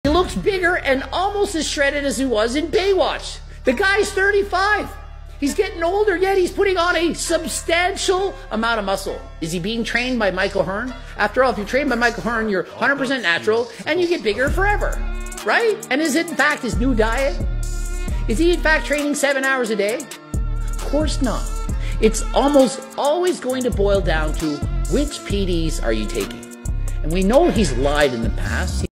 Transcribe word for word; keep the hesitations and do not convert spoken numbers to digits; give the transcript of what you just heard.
He looks bigger and almost as shredded as he was in Baywatch. The guy's thirty-five. He's getting older, yet he's putting on a substantial amount of muscle. Is he being trained by Michael Hearn? After all, if you're trained by Michael Hearn, you're one hundred percent natural and you get bigger forever, right? And is it in fact his new diet? Is he in fact training seven hours a day? Of course not. It's almost always going to boil down to which P Ds are you taking? And we know he's lied in the past.